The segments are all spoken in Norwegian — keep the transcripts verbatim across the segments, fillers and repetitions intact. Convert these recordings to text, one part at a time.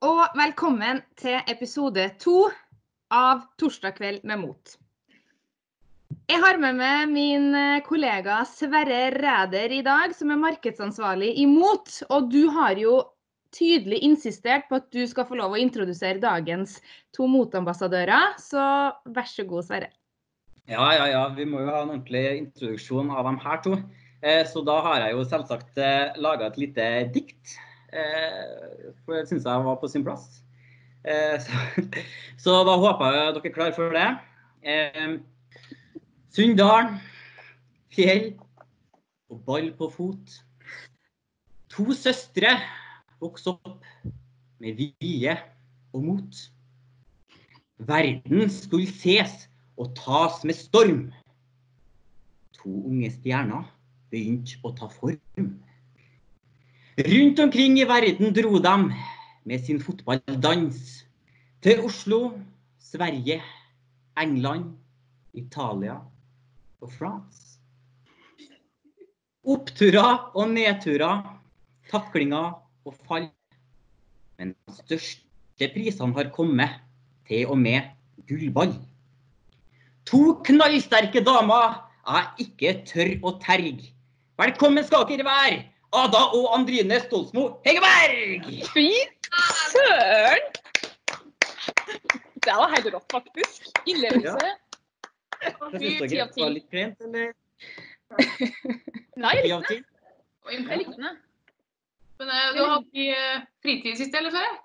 og velkommen til episode to av Torsdag kveld med Mot. Jeg har med meg min kollega Sverre Ræder i dag, som er markedsansvarlig i Mot, og du har jo tydelig insistert på at du skal få lov å introdusere dagens to Mot-ambassadører, så vær så god, Sverre. Ja, ja, ja, vi må jo ha en ordentlig introduksjon av dem her to. Så da har jeg jo selvsagt laget et lite dikt, for det synes jeg var på sin plass. Så, så da håper jeg dere er klare for det. Sunndal, fjell og ball på fot. To søstre vokste opp med vilje og mot. Verden skulle ses og tas med storm. To unge stjerner begynte å ta form. Rundt omkring i verden dro de med sin fotballdans til Oslo, Sverige, England, Italia og France. Oppturer og nedturer, taklinger og fall. Men de største prisene har kommet til og med gullball. To knallsterke damer er ikke tørr og terg. Velkommen skal dere være, Ada og Andrine Stolsmo Hegerberg! Fy søren! Det var helt rått, faktisk. Innlevelse. Ja. Jeg synes dere var litt pent, eller? Nei, jeg likte det. Jeg likte det. Men uh, du har hatt i uh, fritid siste, eller så?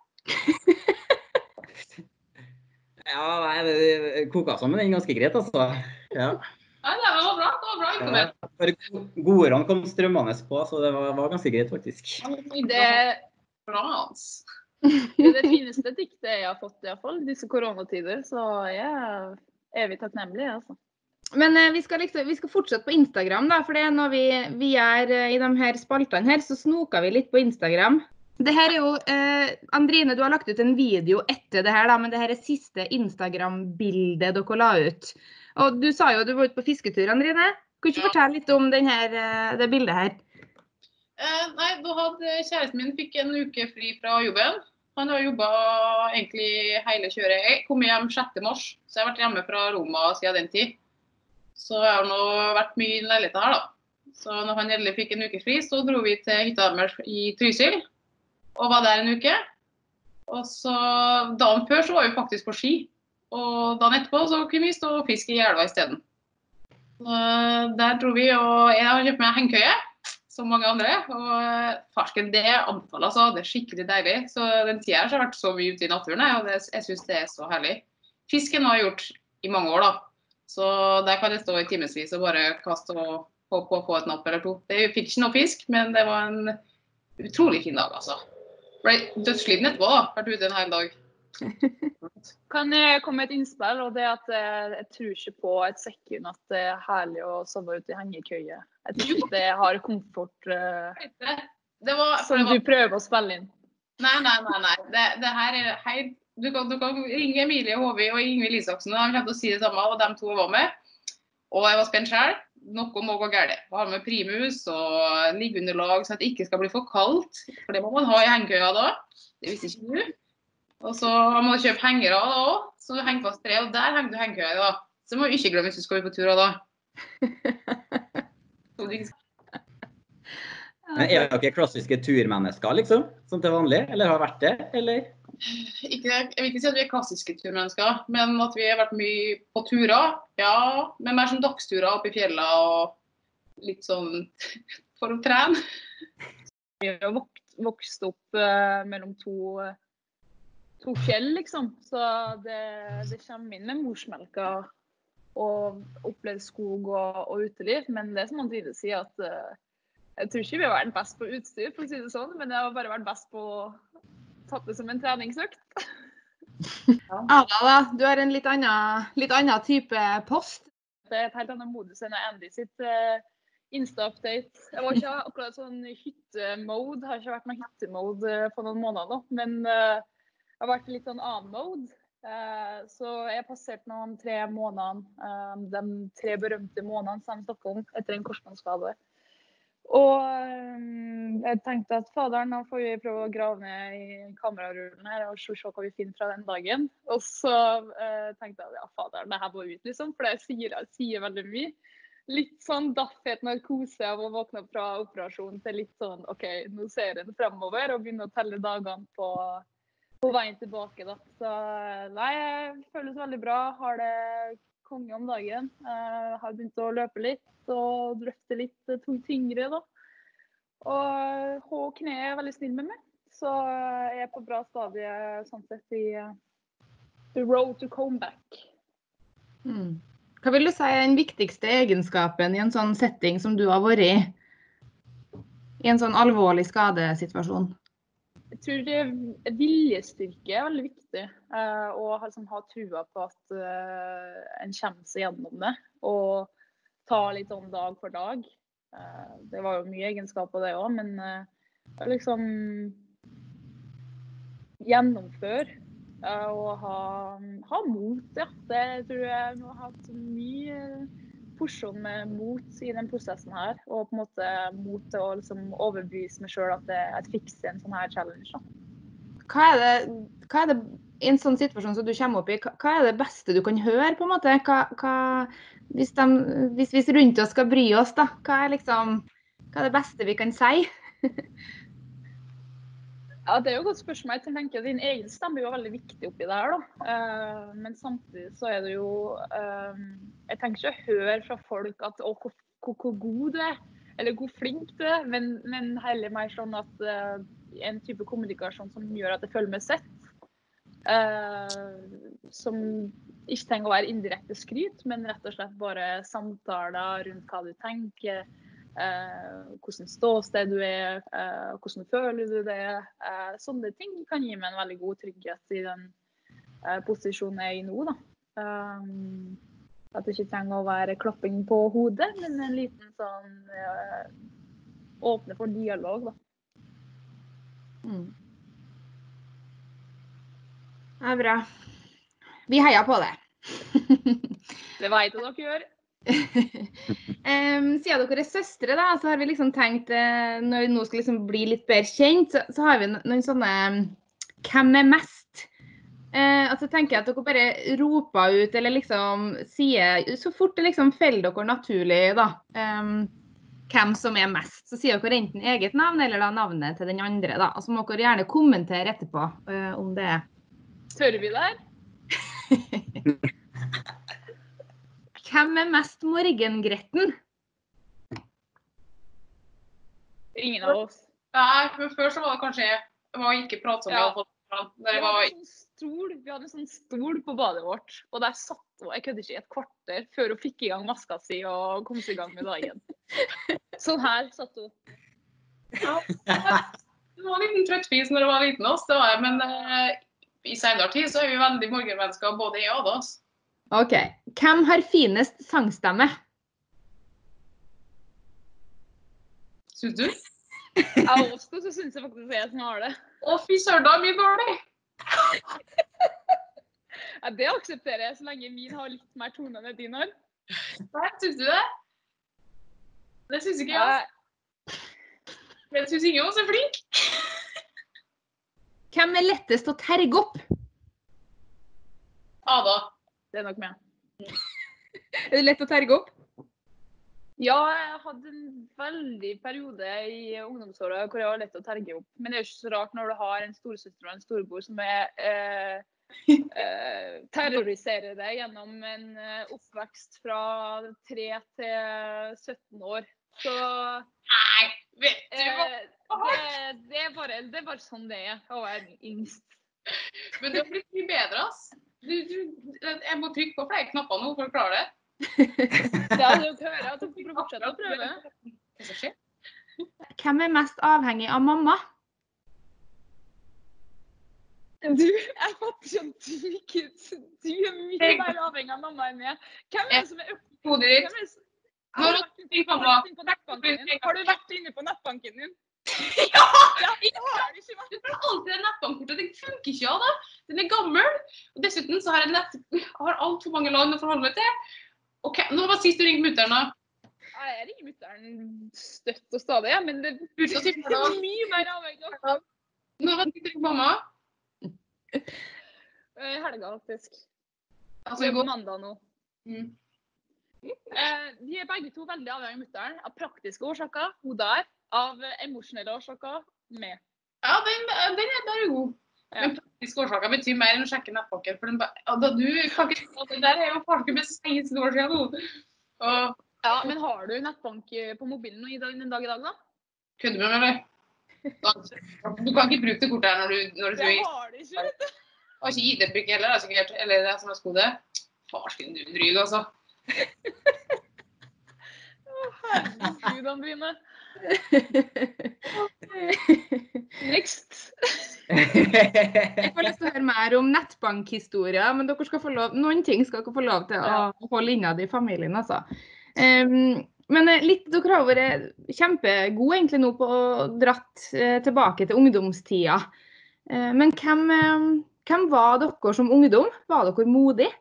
Ja, nei, det koket sammen den ganske greit, altså. Ja. Nei, det var bra, det var bra. Ja, for goderne kom strømmende på, så det var, var ganske greit, faktisk. Det er bra, altså. Det er det fineste diktet jeg har fått, i hvert fall, disse koronatider, så jeg er evig takknemlig, altså. Men eh, vi, skal liksom, vi skal fortsette på Instagram, da, for det er når vi, vi er eh, i de her spaltene her, så snoker vi litt på Instagram. Det her er jo, eh, Andrine, du har lagt ut en video etter det her, da, men det her er siste Instagram-bildet dere la ut. Og du sa jo du var ute på fisketur, Andrine. Kan du ikke fortelle litt om den her, det bildet her? Eh, nei, da hadde kjæresten min fikk en uke fri fra jobben. Han har jobbet egentlig hele kjøret. Jeg kom hjem sjette mars, så jeg har vært hjemme fra Roma siden den tid. Så jeg har nå vært mye i leiligheten her, da. Så når han endelig fikk en uke fri, så dro vi til hytta deres i Trysil. Og var der en uke. Og så dagen før så var vi faktisk på ski. Og dagen etterpå så kunne vi stå og fiske i elva i stedet. Så der dro vi, og jeg har kjøpt meg hengekøye, som mange andre. Og farsken, det anbefaler altså, det er skikkelig deilig. Så den tiden her så har jeg vært så mye ute i naturen, og det, jeg synes det er så herlig. Fisken har jeg gjort i mange år da. Så der kan jeg stå i timesvis og bare kaste og håpe på å få et napp eller to. Jeg fikk ikke noe fisk, men det var en utrolig fin dag, altså. Ble dødsliten etterpå da, vært ute en hel dag. Kan jeg komme med et innspill, og det er at jeg, jeg tror ikke på et sekund at det er herlig å sove ute i hengekøye. Jeg tror ikke det har komfort uh, det var, som var... du prøver å spille inn. Nei, nei, nei, nei. Det, det her er helt... Du kan, du kan ringe Emilie Håvi og Ingvild Isaksen, og de kommer til å si det samme, og de to var med. Og jeg var spent selv. Noe må gå galt. Jeg har med primus og liggeunderlag, så at det ikke skal bli for kaldt. For det må man ha i hengekøya da. Det visste ikke du. Og så må du kjøpe hengere da også, så du henger fast tre, og der henger du hengekøya da. Så må du ikke glemme hvis du skal på tur da. Men er dere klassiske turmennesker, liksom? Sånn til vanlig? Eller har vært det? Eller? Ikke, jeg vil ikke si at vi er klassiske turmennesker, men at vi har vært mye på turer, ja. Men mer som dagsturer oppe i fjellet og litt sånn for å trene. Vi har vokst opp uh, mellom to... to fjell, liksom. Så det, det kommer inn med morsmelka og opplevd skog og, og uteliv. Men det som Andrine sier, at uh, jeg tror ikke vi har vært best på utstyr, for å si det sånn, men jeg har bare vært best på å ta det som en treningsøkt. Ada da, du har en litt annen, litt annen type post. Det er et helt annet modus enn Andy sitt uh, Insta-update. Jeg var ikke akkurat sånn hytte-mode, har ikke vært noen hytte-mode uh, for noen måneder nå, men uh, jeg har vært litt sånn annen mode, uh, så jeg har passert noen tre måneder, uh, de tre berømte månedene sammen i Stockholm etter en korsbåndskade. Og um, jeg tenkte at faderen, da får vi prøve å grave ned i kamerarullen her og se hva vi finner fra den dagen. Og så uh, tenkte jeg, ja faderen, det her må ut liksom, for det sier, jeg sier veldig mye. Litt sånn daffet narkose av å våkne opp fra operasjonen til litt sånn, ok, nå ser jeg det fremover og begynner å telle dagene på, på veien tilbake da. Så nei, jeg føles veldig bra, har det konge om dagen, uh, har begynt å løpe litt og drøfte litt tungt tyngre da. Og H kne er veldig snill med meg, så jeg er på bra stadie sånn sett i uh, the road to comeback. Mm. Hva vil du si er den viktigste egenskapen i en sånn setting som du har vært i? I en sånn alvorlig skadesituasjon? Jeg tror det viljestyrke er veldig viktig, uh, og liksom, ha trua på at uh, en kommer seg gjennom det, og ta litt om dag for dag. Uh, det var jo mye egenskap av det også, men uh, liksom gjennomføre uh, og ha, ha mot, ja. Det tror jeg nå har hatt mye porsjon med mot i den prosessen her, og på en måte mot til å liksom overbevise meg selv at jeg, jeg fikser en sånn her challenge da. Hva er det, hva er det i en sånn situasjon som du kommer opp i, hva er det beste du kan høre på en måte? Hva, hva, hvis, de, hvis vi rundt oss skal bry oss da, hva er liksom, hva er det beste vi kan si? Ja, det er jo et godt spørsmål. Jeg tenker at din egen stemme er jo veldig viktig oppi det her da. Uh, men samtidig så er det jo, uh, jeg tenker ikke å høre fra folk at å, hvor, hvor, hvor god du er, eller hvor flink du er, men, men heller mer sånn at uh, en type kommunikasjon som gjør at jeg føler meg sett. Uh, som ikke trenger å være indirekte skryt, men rett og slett bare samtaler rundt hva du tenker, uh, hvordan ståsted du er, uh, hvordan føler du det. Uh, sånne ting kan gi meg en veldig god trygghet i den uh, posisjonen jeg er i nå da. Um, at det ikke trenger å være klapping på hodet, men en liten sånn uh, åpne for dialog da. Mm. Det er bra. Vi heier på det. Det vet jeg dere gjør. um, siden dere er søstre da, så har vi liksom tenkt, uh, når vi nå skal liksom bli litt bedre kjent, så, så har vi noen sånne, hvem er mest? Uh, altså tenker jeg at dere bare roper ut, eller liksom sier, så fort det liksom feller dere naturlig da, um, hvem som er mest. Så sier dere enten eget navn, eller da navnet til den andre da. Og så må dere gjerne kommentere etterpå, uh, om det er. Tør vi der? Hvem er mest morgengretten? Ingen av oss. Nei, men før så var det kanskje, jeg var ikke pratsom med Ja. å få Vi det. Var... hadde, en sånn stol, vi hadde en sånn stol på badet vårt, og der satt hun, jeg kødder ikke, i et kvarter før hun fikk i gang maska si og kom seg i gang med dagen. Sånn her satt hun. Ja, det var en liten trøttfis når jeg var liten også, det var jeg, men uh, i senere tid så er vi veldig morgenmennesker, både jeg og oss. Ok. Hvem har finest sangstemme? Synes du? Av oss to så synes jeg faktisk jeg som har det. Å, fy søren, da er min dårlig! Ja, det aksepterer jeg, så lenge min har litt mer tone enn din har. Nei, synes du det? Det synes ikke jeg. Men jeg synes ingen av oss er flink. Hvem er lettest å terge opp? Ada. Det er nok meg. Er det lett å terge opp? Ja, jeg hadde en veldig periode i ungdomsåret hvor jeg var lett å terge opp. Men det er jo ikke så rart når du har en storesøster og en storebror som er eh, eh, terroriserer deg gjennom en eh, oppvekst fra tre til sytten år. Så Nei, vet du hva? eh, det, det, er bare, det er bare sånn det er å være yngst. Men du har blitt mye bedre, ass. Du, du, jeg må trykke på flere knapper nå for å klare det. Ja, du hører at du får fortsette å prøve. Hva som skjer? Hvem er mest avhengig av mamma? Du, jeg fatter ikke at du ikke, du er mye mer avhengig av mamma enn meg. Hvem er det som er oppe? Hodet ditt. Hvem er det som- Når Har du du sier vært mamma. inne på nettbanken din? Har du vært inne på nettbanken din? Ja! Ja, ikke har du ikke vært. Du får alltid det nettbankkortet. Det funker ikke, Ada. Den er gammel. Og dessuten så har jeg nett, har alt for mange land å forholde meg til. Ok, nå var sist du ringte mutteren da. jeg ringer mutteren støtt og stadig, ja, men det burde være mye mer avhengig av. Nå vet du ikke mamma. I helga, faktisk. Altså, Det i går går. mandag nå. Mm. Eh, vi er begge to veldig avhengig av mutteren, av praktiske årsaker, hun der, av emosjonelle årsaker, med. Ja, den, den er bare god. Ja. Men praktiske årsaker betyr mer enn å sjekke nettbanken. For den, ba- ja, da du kan ikke si at det der er jo faktisk med seksten år siden nå. Og Ja, men har du nettbank på mobilen i dag, den dag i dag, da? kødder med meg, eller? Da- Du kan ikke bruke det kortet her når du, når du Det tror har du ikke, vet du. har ikke I D-brikke heller, da, sikkert. Eller det som er skode. Farsken, du er dryg, altså. Å, herregud, Andrine. Next. Jeg får lyst til å høre mer om nettbankhistorier, men dere skal få lov, noen ting skal dere få lov til å holde innad i familien, altså. Um, men eh, litt, dere har vært kjempegode egentlig nå på å dratt eh, tilbake til ungdomstida. Eh, men hvem, eh, hvem var dere som ungdom? Var dere modige?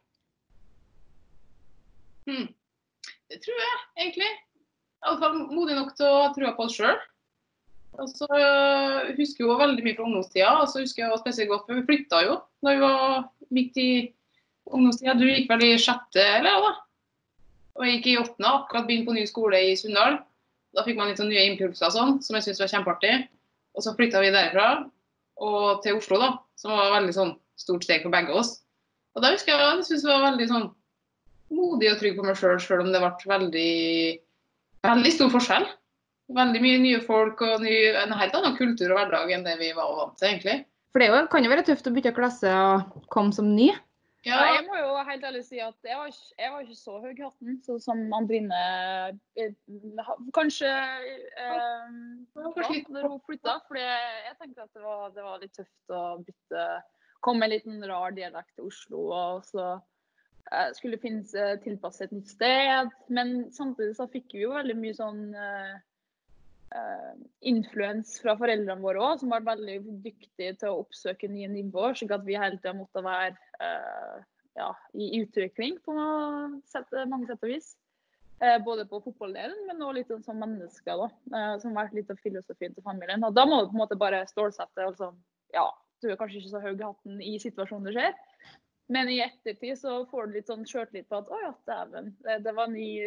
Hmm. Det tror jeg, egentlig. I alle fall modig nok til å ha trua på oss selv. Og så øh, husker jeg jo veldig mye fra ungdomstida, og så husker jeg jo spesielt godt, for vi flyttet jo da vi var midt i ungdomstida. Du gikk vel i sjette, eller da? Og jeg gikk i åttende, akkurat begynt på ny skole i Sunndal. Da fikk man litt sånn nye impulser og sånn, som jeg synes var kjempeartig. Og så flyttet vi derfra, og til Oslo da, som var veldig sånn stort steg for begge oss. Og da husker jeg, jeg synes jeg var veldig sånn modig og trygg på meg selv, selv om det ble veldig, veldig stor forskjell. Veldig mye nye folk og ny, en helt annen kultur og hverdag enn det vi var vant til, egentlig. For det jo, kan jo være tøft å bytte klasse og komme som ny. Ja, jeg må jo helt ærlig si at jeg var ikke, jeg var ikke så høy i hatten, så som Andrine eh, kanskje eh, når hun flyttet, for jeg tenkte at det var, det var litt tøft å bytte, komme med en liten rar dialekt til Oslo, og så eh, skulle finne tilpasset et nytt sted, men samtidig så fikk vi jo veldig mye sånn eh, Uh, influens fra foreldrene våre også, som var veldig dyktige til å oppsøke nye nivåer, slik at vi hele tiden måtte være uh, ja, i utvikling på sett, mange sett og vis. Uh, både på fotballdelen, men også litt som mennesker, da, uh, som har vært litt av filosofien til familien. Og da må du på en måte bare stålsette, altså, ja, du er kanskje ikke så høy i hatten i situasjonen det skjer, men i ettertid så får du litt sånn skjørtlitt på at, å ja, dæven, det, det var ny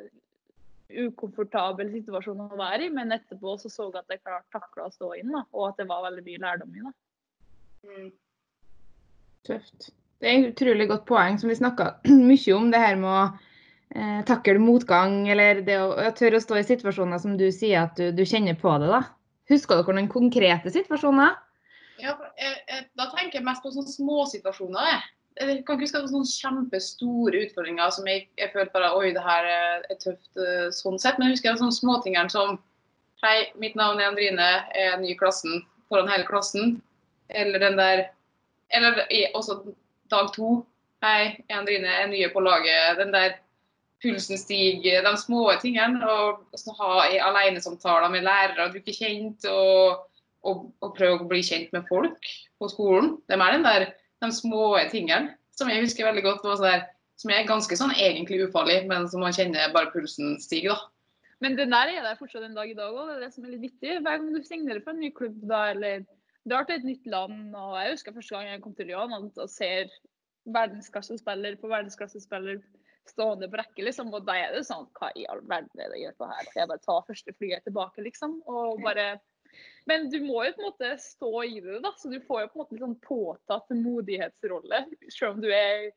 ukomfortabel situasjon å være i, men etterpå så så jeg at jeg klarte taklet å stå inn, da, og at det var veldig mye lærdom i det. Mm. Tøft. Det er et utrolig godt poeng, som vi snakket mye om, det her med å eh, takle motgang, eller det å, å tørre å stå i situasjoner som du sier at du, du kjenner på det, da. Husker dere noen konkrete situasjoner? Ja, jeg, jeg, da tenker jeg mest på sånne små situasjoner, jeg. Jeg kan ikke huske at det var sånne kjempestore utfordringer som jeg, jeg følte bare, oi, det her er tøft sånn sett. Men jeg husker sånne småtingene som, hei, mitt navn er Andrine, jeg er ny i klassen, foran hele klassen. Eller den der, eller også dag to, hei, jeg er Andrine, jeg er nye på laget. Den der pulsen stiger, de små tingene, og så ha alenesamtaler med lærere, du ikke kjent, og, og, og prøve å bli kjent med folk på skolen. Det er mer den der, de små tingene, som jeg husker veldig godt, var sånn der, som er ganske sånn egentlig ufarlig, men som man kjenner bare pulsen stiger da. Men den der er der fortsatt en dag i dag også, det er det som er litt viktig. Hver gang du signerer for en ny klubb da, eller drar til et nytt land, og jeg husker første gang jeg kom til Lyon og ser verdensklassespiller på verdensklassespiller stående på rekke, liksom, og da er det sånn, hva i all verden er det jeg gjør på her? Jeg bare tar første flyet tilbake, liksom, og bare... Men du må jo på en måte stå i det, da, så du får jo på en måte litt sånn påtatt modighetsrolle, selv om du er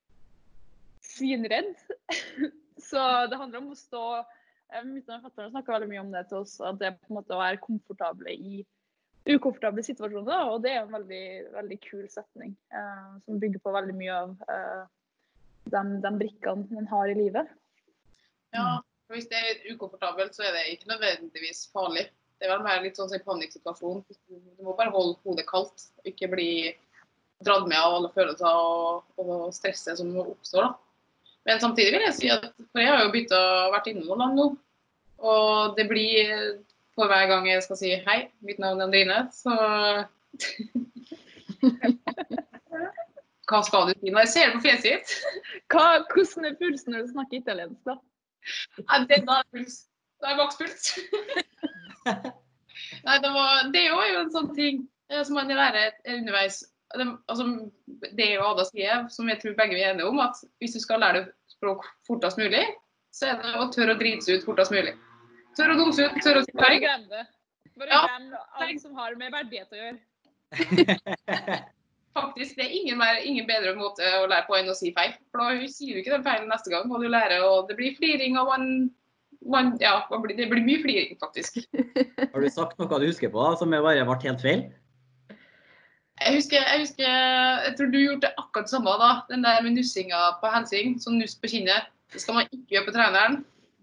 svinredd. Så det handler om å stå, mine forfattere snakker veldig mye om det til oss, at det er på en måte å være komfortable i ukomfortable situasjoner, og det er en veldig, veldig kul setning, eh, som bygger på veldig mye av eh, de, de brikkene man har i livet. Ja, for hvis det er ukomfortabelt, så er det ikke nødvendigvis farlig. Det er vel mer litt sånn som en panikksituasjon. Du må bare holde hodet kaldt, og ikke bli dratt med av alle følelser og, og stresset som oppstår da. Men samtidig vil jeg si at, for jeg har jo byttet, vært innom noen land nå, og det blir, for hver gang jeg skal si hei, mitt navn er Andrine, så hva skal du si når jeg ser det på fjeset sitt? Hva, hvordan er pulsen når du snakker italiensk da? Nei, det, da er puls. Da er makspuls. Nei, det, var, det er jo en sånn ting som man lærer underveis. Det, altså, det er jo Ada sier, som jeg tror begge vi er enige om, at hvis du skal lære deg språk fortest mulig, så er det å tørre å drite seg ut fortest mulig. Tørre å dumse ut, tørre å si Bare glem det. Bare Ja. glem alt som har med verdighet å gjøre. Faktisk, det er ingen, mer, ingen bedre måte å lære på enn å si feil. For da sier du ikke den feilen neste gang, og du lærer, og det blir fliring, og man, man ja, man blir, det blir mye fliring, faktisk. Har du sagt noe du husker på da, som bare ble helt feil? Jeg husker, jeg husker, jeg tror du gjorde det akkurat samme da, den der med nussinga på hensing, sånn nuss på kinnet. Det skal man ikke gjøre på treneren.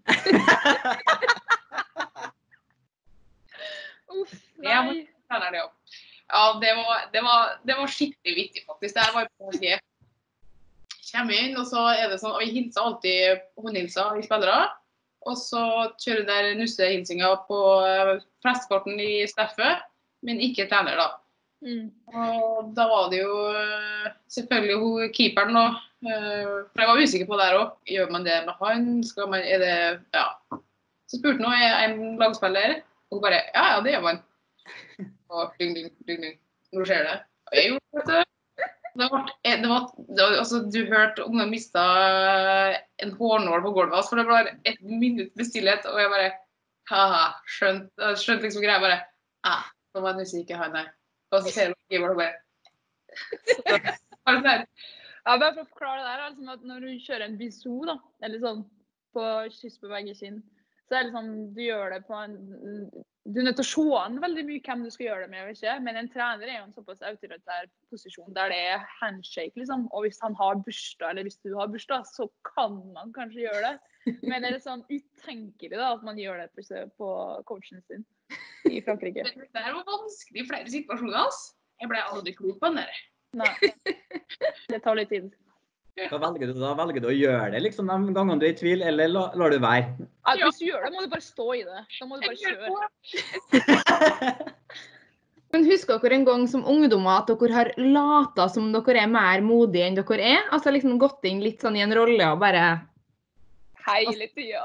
Uff, Det var nei. treneren, ja. Ja, det var, det var, det var skikkelig viktig, faktisk. Det her var på G. Kommer inn, og så er det sånn, og vi hilser alltid håndhilser i spillere. Og så kjører der nussehilsinga på flesteparten i Steffe, men ikke trener da. Mm. Og da var det jo selvfølgelig hun keeperen da. For jeg var usikker på der også. Gjør man det med han? Skal man, er det, ja. Så spurte hun en lagspiller, og hun bare, ja, ja, det gjør man. Og ding, ding, ding, ding. Nå skjer det. Og jeg gjorde det. Det var, det var, det var, altså, du hørte om de mistet en hårnål på gulvet, for det var et minutt med stillhet, og jeg bare, haha, skjønt, skjønt liksom greia bare, ah, nå var det ikke han der. Og så ser du ikke hvor det bare. Ja, bare for å forklare det der, altså, at når du kjører en biso da, eller sånn, på kyss på begge kinn, så er det sånn, du gjør det på en, du er nødt til å se an veldig mye hvem du skal gjøre det med, ikke? Men en trener er jo en såpass autoritær posisjon der det er handshake, liksom. Og hvis han har bursdag, eller hvis du har bursdag, så kan man kanskje gjøre det. Men det er sånn utenkelig da, at man gjør det på, på coachen sin i Frankrike. Det her var vanskelig i flere situasjoner, altså. Jeg ble aldri klok på den der. Nei, det tar litt tid. Hva velger du da? Velger du å gjøre det liksom de gangene du er i tvil, eller la, lar du være? Ja, hvis du gjør det, må du bare stå i det. Da må du bare kjøre. Men husker dere en gang som ungdommer at dere har latet som dere er mer modige enn dere er? Altså liksom gått inn litt sånn i en rolle og bare... Hele tida.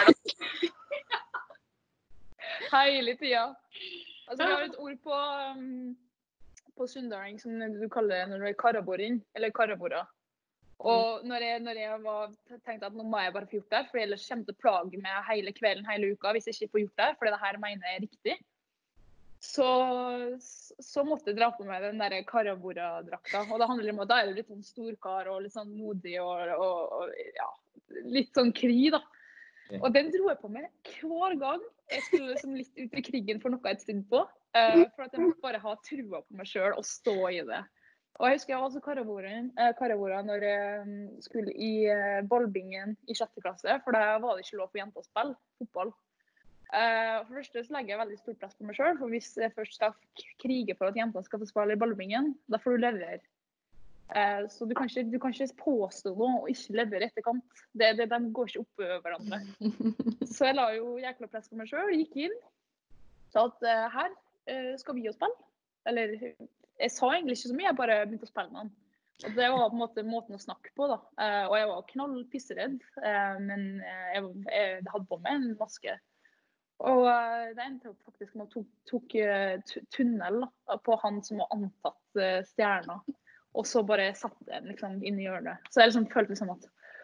Hele tida. Altså, vi har et ord på, um, på sundaling som du kaller det når du er karaborin, eller karabora. Og når jeg, når jeg var, tenkte at nå må jeg bare få gjort det, for ellers kommer det til å plage meg hele kvelden, hele uka, hvis jeg ikke får gjort det, for det her mener jeg er riktig. Så, så måtte jeg dra på meg den der karabora-drakta, og det handler om at da er du litt sånn storkar og litt sånn modig og, og, og ja, litt sånn krig da. Og den dro jeg på meg hver gang jeg skulle liksom litt ut i krigen for noe jeg trodde på, uh, for at jeg måtte bare ha trua på meg selv og stå i det. Og jeg husker jeg var også karabora når jeg skulle i ballbingen i sjette klasse, for da var det ikke lov for jenter å spille fotball. For det første så legger jeg veldig stort press på meg selv, for hvis jeg først skal krige for at jenter skal få spille i ballbingen, da får du levere. Så du kan ikke, du kan ikke påstå noe og ikke levere etterkant. Det, det, de går ikke opp over hverandre. Så jeg la jo jækla press på meg selv, gikk inn, sa at her skal vi jo spille. Eller... Jeg sa egentlig ikke så mye, jeg bare begynte å spille med han. Og det var på en måte måten å snakke på da. Uh, og jeg var knall pisseredd, uh, men jeg, jeg hadde på meg en maske. Og uh, det endte opp faktisk med å tok, tok uh, tunnel da, på han som var antatt uh, stjerna. Og så bare satt jeg liksom inn i hjørnet. Så jeg liksom følte liksom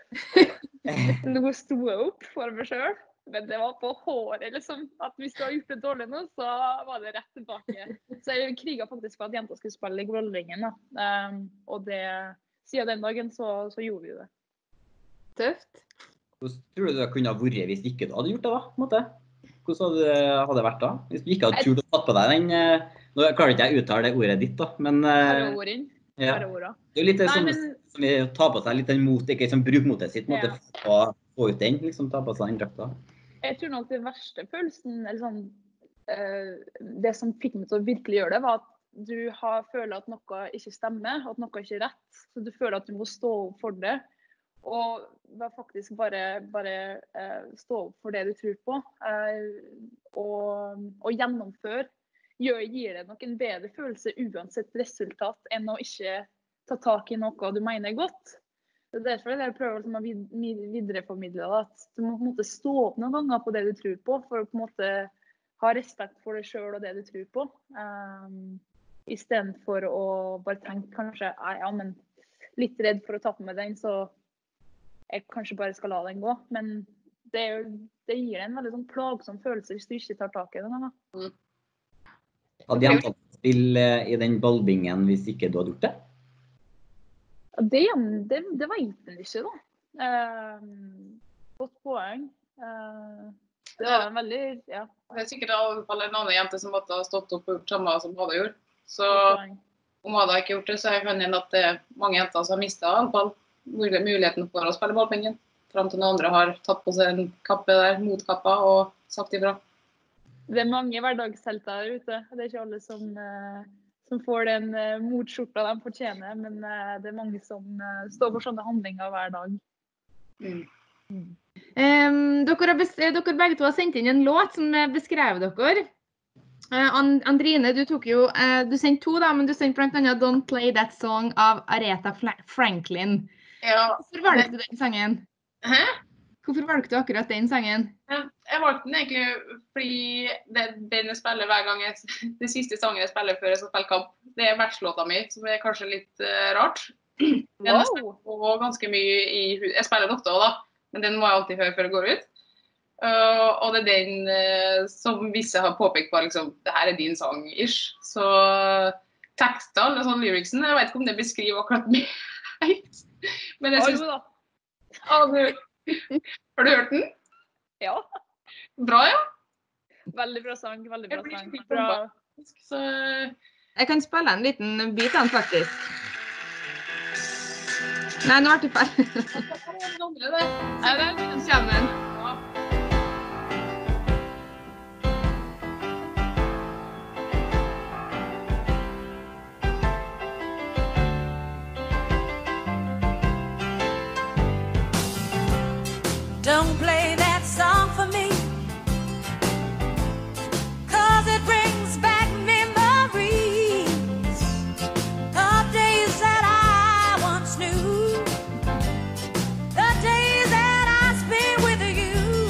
at nå sto jeg opp for meg selv. Men det var på håret, liksom. At hvis du har gjort det dårlig nå, så var det rett tilbake. Så jeg kriget faktisk for at jenter skulle spille i Grollringen, da. Um, og det, siden den dagen, så, så gjorde vi det. Tøft. Hvordan tror du det kunne ha vært hvis ikke du hadde gjort det, da? På en måte? Hvordan hadde det, hadde det vært da? Hvis du ikke hadde turt å tatt på deg den... Nå klarer ikke jeg å uttale det ordet ditt, da, men... Karaorin. Ja. Karaora. Det er jo litt Nei, sånn men... som vi tar på seg litt den mot, ikke liksom bruk motet sitt, måte, ja. For å få ut den, liksom, ta på seg den drakta. Jeg tror nok den verste følelsen, eller sånn, uh, det som fikk meg til å virkelig gjøre det, var at du har, føler at noe ikke stemmer, at noe ikke er rett, så du føler at du må stå opp for det, og faktisk bare, bare uh, stå opp for det du tror på, uh, og, og gjennomføre, gjør, gir det nok en bedre følelse uansett resultat enn å ikke ta tak i noe du mener er godt. Det er derfor jeg prøver liksom å vid- videreformidle det, at du må på en måte stå opp noen ganger på det du tror på, for å på en måte ha respekt for deg selv og det du tror på. Um, I stedet for å bare tenke kanskje, ja, men litt redd for å tappe med den, så jeg kanskje bare skal la den gå. Men det, er jo, det gir en veldig sånn plagsom følelse hvis du ikke tar tak i den. Mm. Hadde jentene spill i den ballbingen hvis ikke du hadde gjort det? Det, det, det vet den ikke, da. Uh, godt poeng. Uh, det var en veldig, ja. Det er sikkert alle en annen jente som måtte ha stått opp og gjort samme som hadde gjort. Så om hadde ikke gjort det, så kan det hende at det er mange jenter som har mistet i alle fall muligheten for å spille ballpingen. Frem til noen andre har tatt på seg en kappe der, motkappa, og sagt ifra. Det er mange hverdagshelter der ute. Det er ikke alle som... Uh, som får den uh, motskjorta de fortjener, men uh, det er mange som uh, står for sånne handlinger hver dag. Mm. Mm. Um, dere, har dere begge to har sendt inn en låt som beskrev dere. Uh, And Andrine, du tok jo, uh, du sendte to da, men du sendte blant annet Don't Play That Song av Aretha Franklin. Ja. Hvorfor valgte du den sangen? Hæ? Hvorfor valgte du akkurat den sangen? Ja, jeg valgte den egentlig fordi det, den jeg spiller hver gang jeg, det siste sangen jeg spiller før jeg skal spille kamp, det er vertslåta mi, som er kanskje litt uh, rart. Den wow. Jeg spiller ganske mye i, jeg spiller den ofte også da, men den må jeg alltid høre før jeg går ut. Uh, og det er den uh, som visse har påpekt på, liksom, det her er din sang-ish. Så tekster, eller sånn lyricsen, jeg vet ikke om det beskriver akkurat meg. Men jeg synes... Ah, du... Har du hørt den? Ja. Bra, ja. Veldig bra sang, veldig bra sang. Bra. Så... Jeg kan spille en liten bit av den, faktisk. Nei, nå er det ferdig. Nei, det er den kommer. Ja. Don't play that song for me, 'cause it brings back memories of days that I once knew, the days that I spent with you.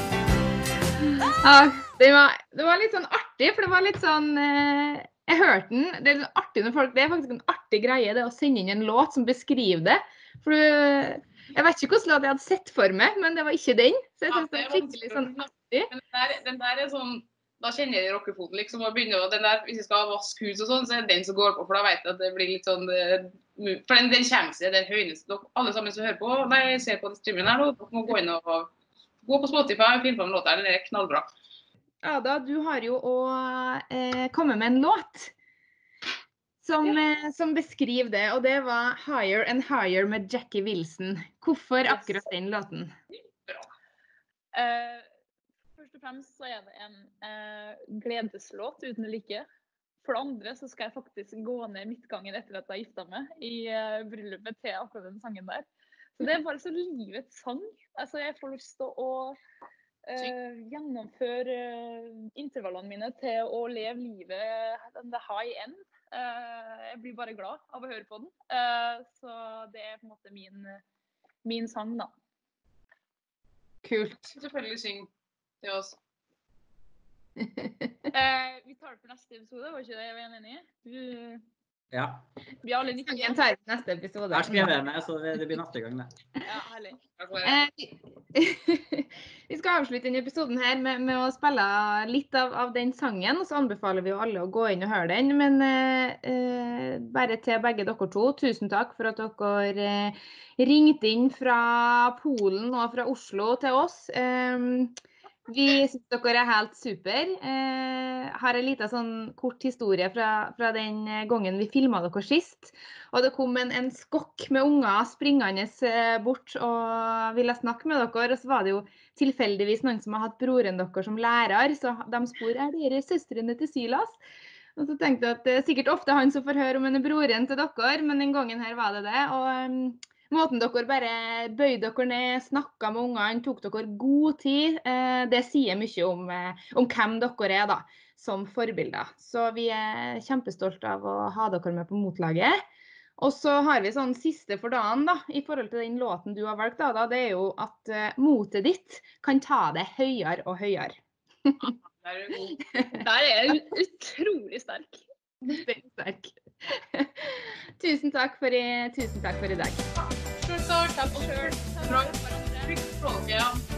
Ja, det var, det var litt sånn artig, for det var litt sånn, eh, jeg hørte den, det er litt artig når folk, det er faktisk en artig greie det å sende inn en låt som beskriver det, for du, jeg vet ikke hvordan låt jeg hadde sett for meg, men det var ikke den. Så jeg synes ja, det er skikkelig sånn artig. Men den der, den der er sånn, da kjenner jeg rockefoten liksom, og begynner å, den der, hvis jeg skal vaske hus og sånn, så er det den som går på, for da vet jeg at det blir litt sånn, for den, den kommer seg, den høyneste, alle sammen som hører på, nei, jeg ser på streamen her nå, dere må gå inn og gå på Spotify og finne på en låt her, den er knallbra. Ada, du har jo også eh, kommet med en låt. Som, ja. som beskriver det, og det var Higher and Higher med Jackie Wilson. Hvorfor akkurat den låten? Uh, først og fremst så er det en uh, gledeslåt uten like. For det andre så skal jeg faktisk gå ned midtgangen etter at jeg gifta meg i uh, bryllupet til akkurat den sangen der. Så det er bare så livets sang. Altså jeg får lyst til å uh, gjennomføre uh, intervallene mine til å leve livet the high end. Uh, jeg blir bare glad av å høre på den, uh, så det er på en måte min, min sang da. Kult. Selvfølgelig syng til oss. uh, vi tar det på neste episode, var ikke det jeg var enig i? Du... Ja. Vi har alle nikker. Jeg tar det på neste episode. Jeg har skrevet med, så det, det blir neste gang det. Ja, herlig. Eh, vi skal avslutte denne episoden her med, med å spille litt av, av den sangen, og så anbefaler vi jo alle å gå inn og høre den. Men eh, bare til begge dere to, tusen takk for at dere eh, ringte inn fra Polen og fra Oslo til oss. Eh, Vi synes dere er helt super. Eh, har en liten sånn kort historie fra, fra den gangen vi filmet dere sist. Og det kom en, en skokk med unger springende bort og ville snakke med dere. Og så var det jo tilfeldigvis noen som har hatt broren dere som lærer. Så de spør, er dere søstrene til Silas? Og så tenkte jeg at det er sikkert ofte han som får høre om han er broren til dere, men den gangen her var det det. Og... Um, Måten dere bare bøyde dere ned, snakket med ungene, tok dere god tid, eh, det sier mye om, eh, om hvem dere er da, som forbilder. Så vi er kjempestolte av å ha dere med på motlaget. Og så har vi sånn siste for dagen da, i forhold til den låten du har valgt da, da det er jo at uh, motet ditt kan ta det høyere og høyere. Der er du god. Der er jeg utrolig sterk. Veldig sterk. Tusen takk for i, tusen takk for i dag. Selv takk. Takk selv. Bra. Trykk på, ja.